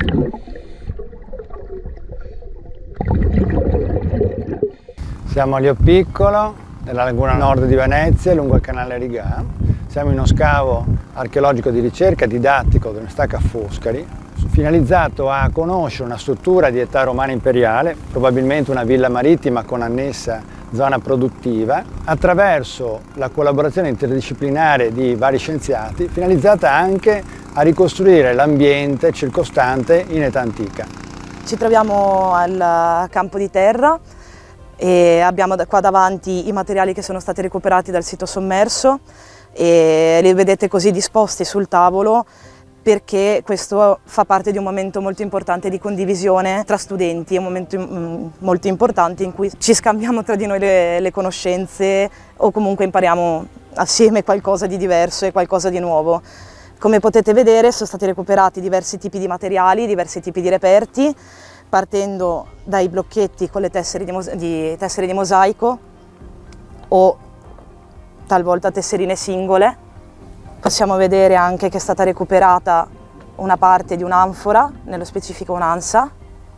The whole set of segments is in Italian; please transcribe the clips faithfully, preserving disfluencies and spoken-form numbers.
Siamo a Lio Piccolo, nella laguna nord di Venezia, lungo il canale Rigà. Siamo in uno scavo archeologico di ricerca didattico dell'Università Ca' Foscari, finalizzato a conoscere una struttura di età romana imperiale, probabilmente una villa marittima con annessa zona produttiva, attraverso la collaborazione interdisciplinare di vari scienziati, finalizzata anche a ricostruire l'ambiente circostante in età antica. Ci troviamo al campo di terra e abbiamo qua davanti i materiali che sono stati recuperati dal sito sommerso e li vedete così disposti sul tavolo perché questo fa parte di un momento molto importante di condivisione tra studenti, è un momento molto importante in cui ci scambiamo tra di noi le, le conoscenze o comunque impariamo assieme qualcosa di diverso e qualcosa di nuovo. Come potete vedere sono stati recuperati diversi tipi di materiali, diversi tipi di reperti, partendo dai blocchetti con le tessere di, di, tessere di mosaico o talvolta tesserine singole. Possiamo vedere anche che è stata recuperata una parte di un'anfora, nello specifico un'ansa,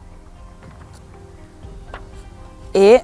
e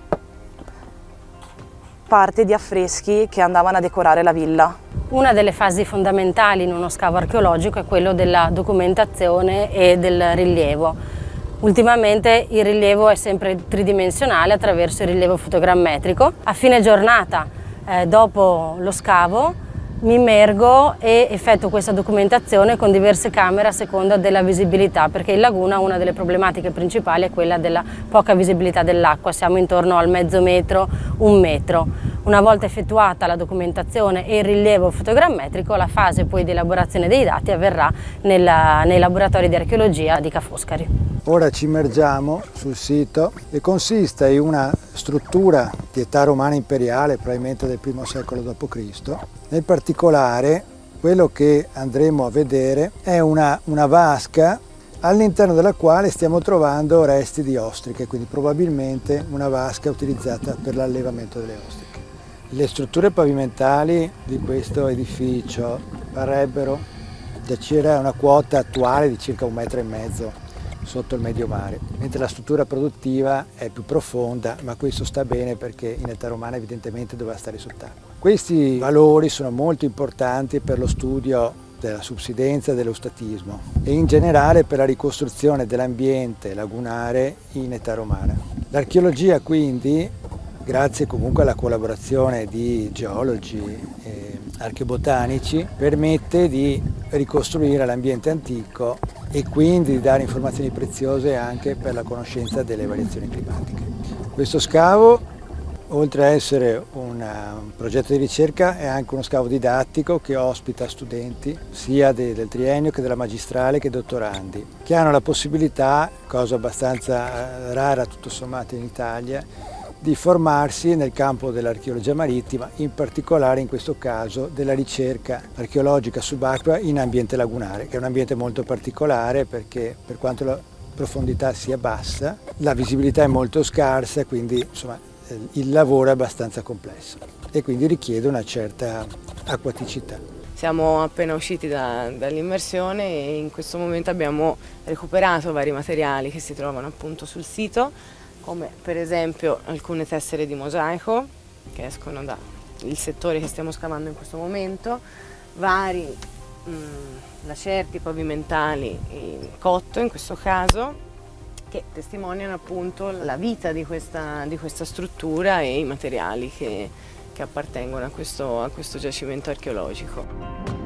parte di affreschi che andavano a decorare la villa. Una delle fasi fondamentali in uno scavo archeologico è quello della documentazione e del rilievo. Ultimamente il rilievo è sempre tridimensionale attraverso il rilievo fotogrammetrico. A fine giornata, eh, dopo lo scavo, mi immergo e effettuo questa documentazione con diverse camere a seconda della visibilità, perché in laguna una delle problematiche principali è quella della poca visibilità dell'acqua, siamo intorno al mezzo metro, un metro. Una volta effettuata la documentazione e il rilievo fotogrammetrico, la fase poi di elaborazione dei dati avverrà nella, nei laboratori di archeologia di Ca' Foscari. Ora ci immergiamo sul sito e consiste in una struttura di età romana imperiale, probabilmente del primo secolo dopo Cristo. Nel particolare, quello che andremo a vedere è una, una vasca all'interno della quale stiamo trovando resti di ostriche, quindi probabilmente una vasca utilizzata per l'allevamento delle ostriche. Le strutture pavimentali di questo edificio parrebbero giacere a una quota attuale di circa un metro e mezzo sotto il medio mare, mentre la struttura produttiva è più profonda, ma questo sta bene perché in età romana evidentemente doveva stare sott'acqua. Questi valori sono molto importanti per lo studio della subsidenza e dell'eustatismo e in generale per la ricostruzione dell'ambiente lagunare in età romana. L'archeologia quindi, grazie comunque alla collaborazione di geologi e archeobotanici, permette di ricostruire l'ambiente antico e quindi di dare informazioni preziose anche per la conoscenza delle variazioni climatiche. Questo scavo, oltre a essere una, un progetto di ricerca, è anche uno scavo didattico che ospita studenti sia de, del triennio che della magistrale che dottorandi, che hanno la possibilità, cosa abbastanza rara tutto sommato in Italia, di formarsi nel campo dell'archeologia marittima, in particolare in questo caso della ricerca archeologica subacquea in ambiente lagunare, che è un ambiente molto particolare perché per quanto la profondità sia bassa, la visibilità è molto scarsa, quindi insomma, il lavoro è abbastanza complesso e quindi richiede una certa acquaticità. Siamo appena usciti da, dall'immersione e in questo momento abbiamo recuperato vari materiali che si trovano appunto sul sito, come per esempio alcune tessere di mosaico che escono dal settore che stiamo scavando in questo momento, vari mh, lacerti pavimentali in cotto in questo caso, che testimoniano appunto la vita di questa, di questa struttura e i materiali che, che appartengono a questo, a questo giacimento archeologico.